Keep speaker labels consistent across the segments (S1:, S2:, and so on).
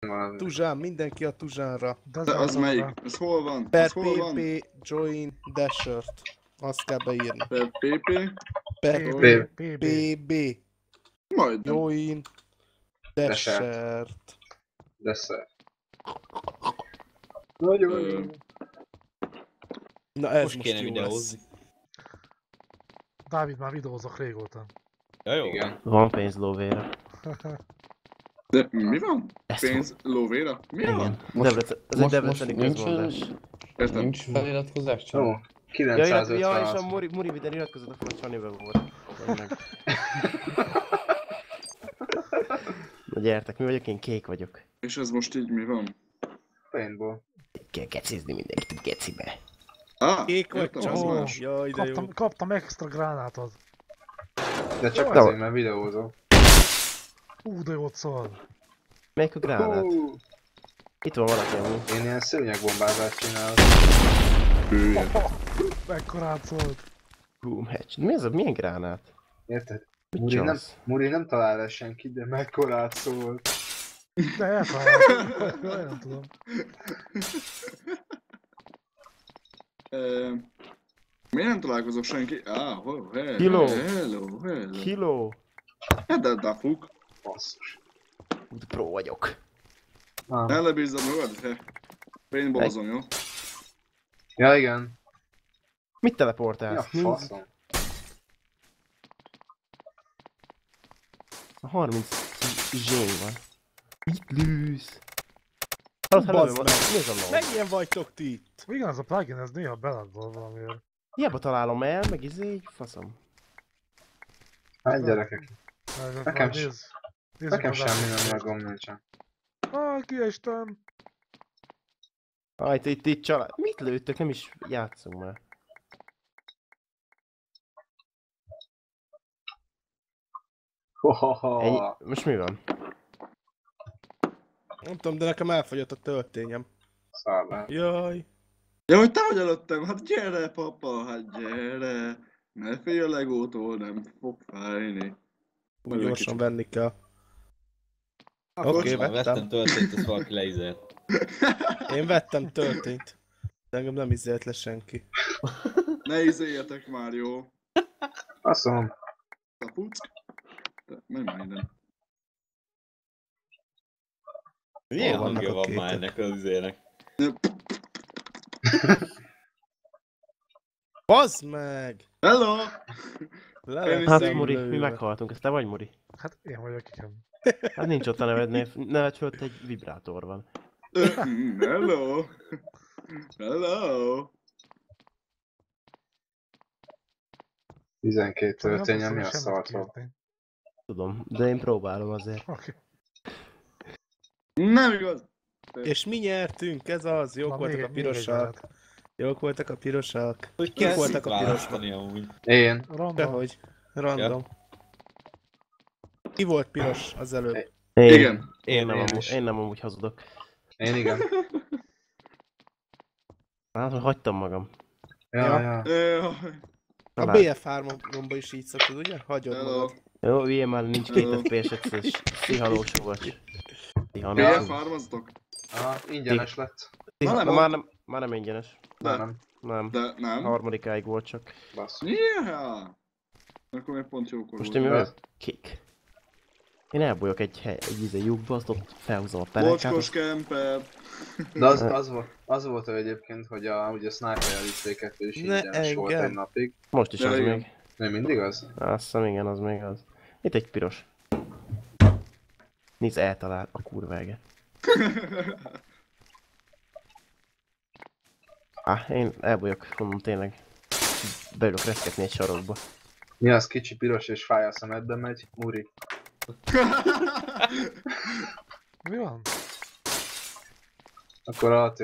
S1: Tuzsán, mindenki a Tuzsánra.
S2: De az melyik? Ez hol van?
S1: Per
S2: Ez hol van?
S1: PP Join Dashert. Azt kell beírni.
S2: Per PP?
S1: Per
S3: PB.
S1: PB
S2: Majdnem.
S1: Join Dashert.
S4: Dessert. Nagyon jó.
S1: Na ez
S5: Most
S1: most
S5: kéne
S1: jó
S5: videózni.
S1: lesz.
S3: Dávid már videózok régóta.
S5: Ja, jó.
S4: Igen.
S6: Van pénz lóvére.
S2: De mi van?
S6: Ezt
S2: Pénz lóvéra? Mi van?
S6: Igen. Ez egy debreceni közmondás.
S2: Értem.
S7: Nincs feliratkozás csak?
S4: Jó.
S6: Ja, és a
S4: 950.
S6: Muri videón iratkozott, akkor a Csanibe volt. Meg. Na gyertek, mi vagyok? Én kék vagyok.
S2: És ez most így mi van?
S4: Paintball.
S6: Kell kecizni mindenkit gecibe.
S1: Kék vagy
S2: értem, az
S1: csak?
S2: más.
S1: Jaj, de jó.
S3: Kaptam extra gránátot.
S4: De csak
S6: Jó.
S4: azért, mert videózok.
S3: De jót szól.
S6: Melyik a gránát? Itt van valaki amúgy.
S4: Én ilyen szőnyegbombázást csinálok.
S3: Mekkorát szólt.
S6: Boom hatch. Mi ez a milyen gránát?
S4: Érted?
S6: Mit
S4: Muri nem talál el senki, de mekkorát szólt.
S3: De eltaláltam. Nem tudom.
S2: Miért nem találkozok senki?
S6: Kiló.
S2: Hello.
S6: Kiló.
S2: Hát de fuk.
S4: Basszus.
S6: Pro vagyok.
S2: Ne lebízzad magad? Paintballozom, jó?
S4: Ja, igen.
S6: Mit
S4: Mi a
S6: teleportálsz?
S4: faszom?
S6: A 30 zsén van. Mit lősz? Hallod,
S1: Bazd
S6: mi
S1: meg.
S6: ez a lov?
S1: Mennyien vagytok ti itt?
S3: Igen, az a plugin, ez néha beladol valamiért.
S6: Hiába találom el, meg így faszom.
S4: Hát gyerekek. Nekem
S3: Nézd.
S4: Nekem semmi nem megom nincsen.
S3: Kiestem.
S6: Itt család. Mit lőttök? Nem is játszunk már. Ennyi. Most mi van?
S1: Nem tudom, de nekem elfogyott a töltényem.
S4: Szállál.
S1: Jaj.
S2: Ja, hogy te vagy előttem? Hát gyere, papa, hát gyere. Ne félj a Legótól, nem fog fájni.
S1: Úgy gyorsan venni kell.
S2: Akkor
S1: Oké,
S2: csak
S5: Vettem töltét, azt valaki leizelt.
S1: Én vettem töltényt. De engem nem izélt le senki.
S2: Ne izéljetek már, jó?
S4: Azt mondom.
S2: A puck. Nem minden.
S5: Milyen
S1: Hol vannak
S5: hangja
S1: a
S5: van
S1: képek?
S5: már ennek az izének?
S1: Bazd meg!
S2: Hello!
S6: Hát Muri, mi meghaltunk. Ez te vagy Muri?
S3: Hát én vagyok, igen.
S6: Hát nincs ott a neved, neved fölött egy vibrátor van.
S2: Hello! Hello!
S4: 12
S3: Nem
S4: töltényem, mi a
S3: tudsz
S4: szart
S3: semmit
S4: van?
S3: kérni.
S6: Tudom, de én próbálom azért.
S3: Oké.
S2: Nem igaz!
S1: És mi nyertünk, ez az, jók
S3: Na,
S1: voltak
S3: még
S1: a
S3: egy
S1: pirosak.
S3: menet.
S1: Jók voltak a pirosak.
S5: Hogy
S1: Kik
S5: kell
S1: voltak a pirosok?
S5: választani amúgy?
S4: Én.
S3: Random.
S1: Dehogy. Random. Ki volt piros az előbb?
S2: Igen.
S6: Én nem amúgy hazudok.
S4: Én igen.
S6: Hát, hogy hagytam magam.
S4: Ja.
S1: A BF3-omba is így szoktad, ugye? Hagyod
S2: Hello.
S1: magad.
S6: Jó, ilyen már nincs 2 FPS-es szihalós vagy.
S2: BF3-aztok?
S4: Aha, ingyenes lett.
S2: Na, nem
S6: Már nem ingyenes.
S4: Nem.
S6: Nem.
S2: De nem.
S6: Harmadikáig volt csak.
S4: Basszus.
S2: Yeah! Akkor még pont jókor
S6: Most
S2: volt.
S6: én mi vagyok? Kick. Én elbújok egy lyukba, azt ott felhúzom a perekát.
S2: Mocskos kemper.
S4: De az volt ő egyébként, hogy ugye a Sniper Elite 2 is ingyenes volt egy napig.
S6: Most is
S2: Ja,
S6: az
S2: igen.
S6: még.
S4: Nem mindig az?
S6: Azt hiszem igen, az még az. Itt egy piros. Nézd, eltalál a kurva ege. Én elbújok, mondom tényleg. Beülök reszketni egy sarokba.
S4: Mi az kicsi piros és fáj a szemedben megy? Muri.
S3: Mi van?
S4: Akkor AT.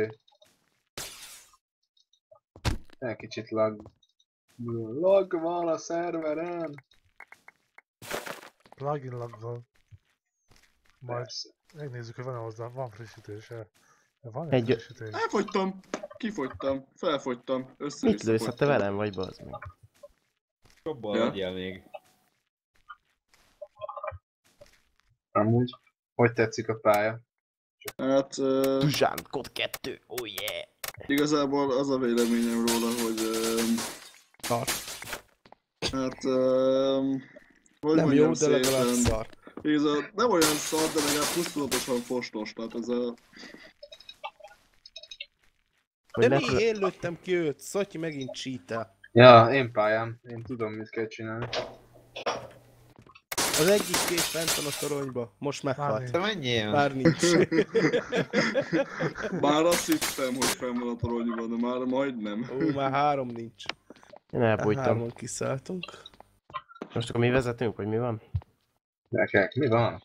S4: Egy kicsit lag. Lag van a szerveren.
S3: Plugin laggal. Majd
S4: Persze.
S3: megnézzük, hogy van-e hozzá. Van frissítése. Van
S6: Egy-
S3: egy frissítés.
S2: Elfogytam. Kifogytam. Felfogytam.
S6: Mit
S2: Össze-vissza
S6: lősz? Hát te
S2: fogytam.
S6: velem vagy, bazd meg.
S5: Jobban
S2: Ja.
S5: legyél még.
S4: Amúgy. Hogy tetszik a pálya?
S2: Hát
S6: Tuzsán, kod 2, oh yeah!
S2: igazából az a véleményem róla, hogy
S1: Szar.
S2: hát hogy
S1: Nem
S2: mondjam
S1: jó, de legalább
S2: szépen,
S1: szar.
S2: igazából nem olyan szar, de legalább pusztulatosan fostos, tehát ez a...
S6: Vagy
S1: De
S6: lehet,
S1: mi? Én lőttem ki őt, Szatyi megint cheatel.
S4: Ja, én pályám. Én tudom, mit kell csinálni.
S1: Az egyik kék fent van a toronyba, most meghalt.
S5: Te menjél!
S1: Már nincs.
S2: Bár azt hittem, hogy fenn van a toronyban, de már majdnem.
S1: Ó, már 3 nincs.
S6: én elbújtam.
S1: 3-on kiszálltunk.
S6: Most akkor mi vezetünk, vagy mi van?
S4: Gyerekek, mi van?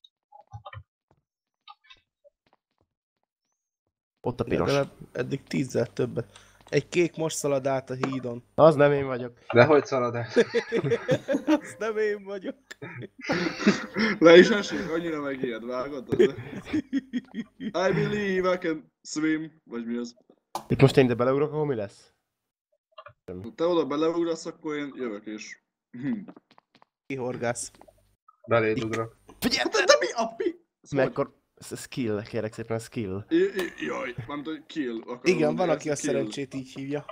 S6: Ott a piros.
S1: Legalább eddig 10-zel többet. Egy kék most szalad át a hídon.
S6: Az nem én vagyok.
S4: De hogy szalad el?
S1: Azt nem én vagyok.
S2: Le is esik, annyira megijed, vágod? I believe I can swim, vagy mi az?
S6: Itt most én ide beleugrok, akkor mi lesz?
S2: Ha te oda beleugrasz, akkor én jövök és...
S1: Kihorgász.
S4: Beléd ugrok.
S6: Figyelj!
S2: De mi a pi...
S6: Mekkor... Skill, kérek szépen skill.
S2: Jaj, mármint, hogy kill akarom.
S1: Igen, van,
S2: ez
S1: aki a
S2: kill.
S1: szerencsét így hívja.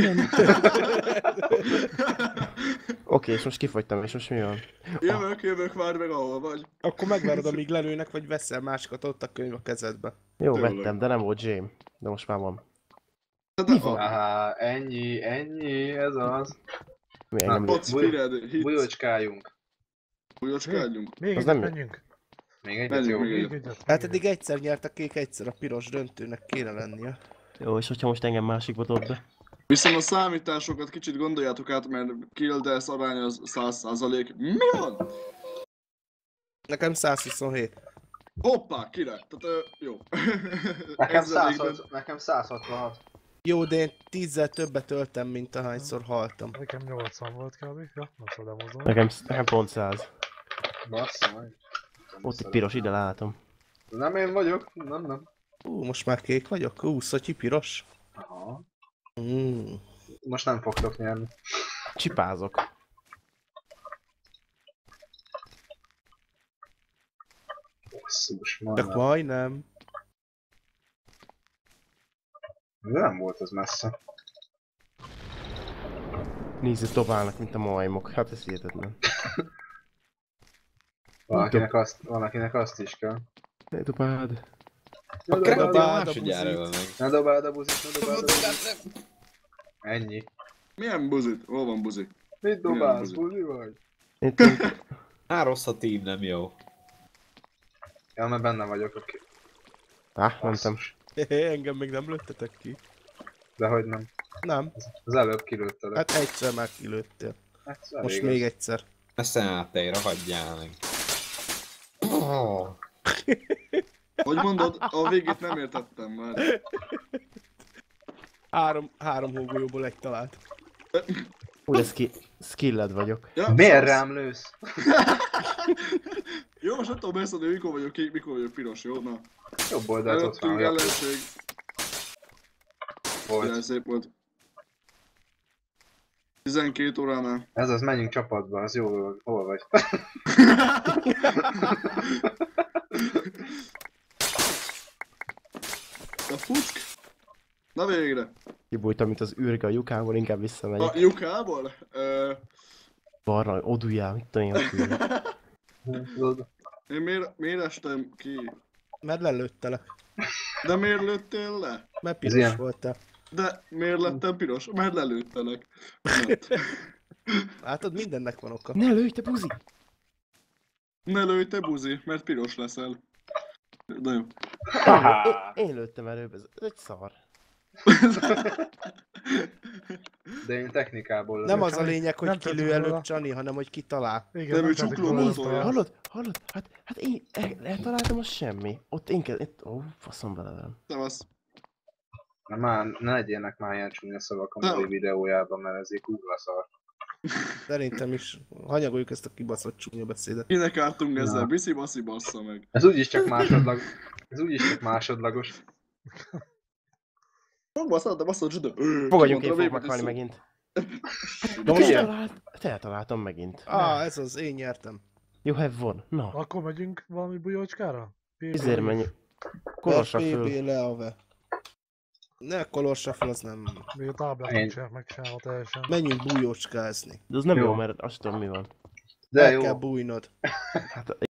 S6: Oké, és most kifogytam, és most mi van?
S2: Jövök, várj meg ahol vagy.
S1: Akkor megvárod, amíg lelőnek, vagy veszel másikat, ott a könyv a kezedbe.
S6: Jó,
S2: Tényleg.
S6: vettem, de nem volt Jame. De most már van.
S2: Mi van?
S4: Aha, ennyi, ez az.
S6: Mi engem
S2: Ott spired, hit.
S4: Bujócskáljunk.
S2: Bujócskáljunk.
S3: Még
S6: Az
S3: egyet
S6: nem-
S3: menjünk.
S4: Még egyet
S2: Menjünk,
S4: jó.
S2: még
S3: Még
S2: egyet.
S3: egyet.
S1: Hát
S3: még
S1: eddig egyszer nyert a kék, egyszer a piros, döntőnek kéne lennie.
S6: Jó, és hogyha most engem másikba dobd be?
S2: Viszont a számításokat kicsit gondoljátok át, mert kill death arány az 100%. Mi van?
S1: Nekem 127.
S2: Hoppá, király. Tehát jó.
S4: Nekem
S2: Ezrelékben-
S4: 166.
S1: Jó, de én 10-zel többet öltem, mint ahányszor haltam.
S3: Nekem 80 volt kb. Ja, nem szabad elmozdulni.
S6: Nekem pont 100.
S4: Bassza meg.
S6: Ott egy piros, ide látom.
S4: Nem én vagyok, nem.
S1: Most már kék vagyok? Szatyi piros?
S4: Aha. Most nem fogtok nyerni.
S6: Csipázok.
S4: Basszus,
S1: Csak
S4: majdnem.
S1: majdnem.
S4: De nem volt az messze.
S6: Nézd, dobálnak, mint a majmok. Hát ez hihetetlen.
S4: Valakinek azt is kell.
S6: Ne dobáld.
S4: Ne
S5: A
S4: dobáld,
S5: kreatív
S1: a
S5: másodjára
S1: buzit.
S5: öl meg.
S4: ne dobáld a buzit, ne dobáld a buzit. Ennyi.
S2: Milyen buzit? Hol van buzi?
S4: Mit
S2: Milyen
S4: dobálsz,
S2: buzi?
S4: buzi vagy?
S6: Itt
S5: Rossz a tím, nem jó.
S4: Ja, mert benne vagyok, oké.
S6: mentem.
S1: Engem még nem lőttetek ki.
S4: De hogy nem.
S1: Nem.
S4: Az előbb kilőttelek.
S1: Hát egyszer már kilőttél.
S4: Ez
S1: Most
S4: elég
S1: még
S4: az.
S1: egyszer.
S5: Ezt átejre, hagyjál meg. Oh.
S2: Hogy mondod, a végét nem értettem már.
S1: Három hógolyóból egy talált.
S6: Úgy, skilled vagyok.
S2: Ja,
S4: Miért
S2: fasz.
S4: rám lősz?
S2: Jó, most nem tudom beszélni, mikor vagyok kék, mikor vagyok piros, jó? Na.
S4: Jobb oldalt ott van.
S2: Előttünk
S4: jobb
S2: ellenség.
S4: volt.
S2: Jaj, szép volt. 12 óránál.
S4: Ez az, menjünk csapatba, az jó dolog. Hol vagy?
S2: A fuck? Na végre.
S6: Kibújtam, mint az űrge a lyukából, inkább visszamegyek.
S2: A lyukából?
S6: Balra, oduljál, mit tudom én, hogy
S2: Én miért estem ki?
S1: Mert lelőttelek.
S2: De miért lőttél le?
S1: Mert
S4: Ez
S1: piros
S4: ilyen.
S1: voltál.
S2: De miért lettem piros? Mert lelőttelek. Na.
S1: Látod, mindennek van oka.
S6: Ne lőj, te buzi!
S2: Ne lőj te buzi, mert piros leszel. De jó.
S6: Én lőttem előbb, ez egy szar.
S4: De én technikából
S1: Nem
S4: lövök.
S1: az a lényeg, hogy
S3: Nem
S1: ki lő
S3: tettük
S1: előbb
S3: róla.
S1: Csani, hanem hogy ki talál.
S3: Igen,
S2: De ő
S3: nem tettük
S2: csukló
S3: róla
S2: volt
S3: azt a-
S2: olyan.
S6: Hallod? Hát én eltaláltam, az semmi. Ott én kell, ó, faszom bele velem.
S2: Szevasz.
S4: Ne legyenek már ilyen csúnya szavak a
S2: Nem.
S4: mai videójában, mert ez egy kurva szar.
S1: Szerintem is hanyagoljuk ezt a kibaszott csúnya beszédet.
S2: Kinek ártunk ezzel?
S4: Na.
S2: Biszi baszi bassza meg.
S4: Ez úgyis csak másodlag... Ez úgyis csak másodlagos.
S2: Basszad, de basszad, zsüdő.
S6: Fogadjunk, én fogok meghalni megint.
S1: Na most
S6: Te eltaláltam megint.
S1: ez az, én nyertem.
S6: You have won. Na,
S3: Akkor megyünk valami bujócskára?
S6: ezért menjünk. Kolossa
S1: FPB
S6: föl.
S1: Leave. Ne kolossa fel, az nem...
S3: Még a táblát
S4: Én-
S3: nem csinálják megcsinálva teljesen.
S1: Menjünk bújócskázni.
S6: De az nem
S4: Jó.
S6: jó, mert azt tudom mi van.
S4: De
S1: El
S4: jó.
S1: kell bújnod.
S6: Hát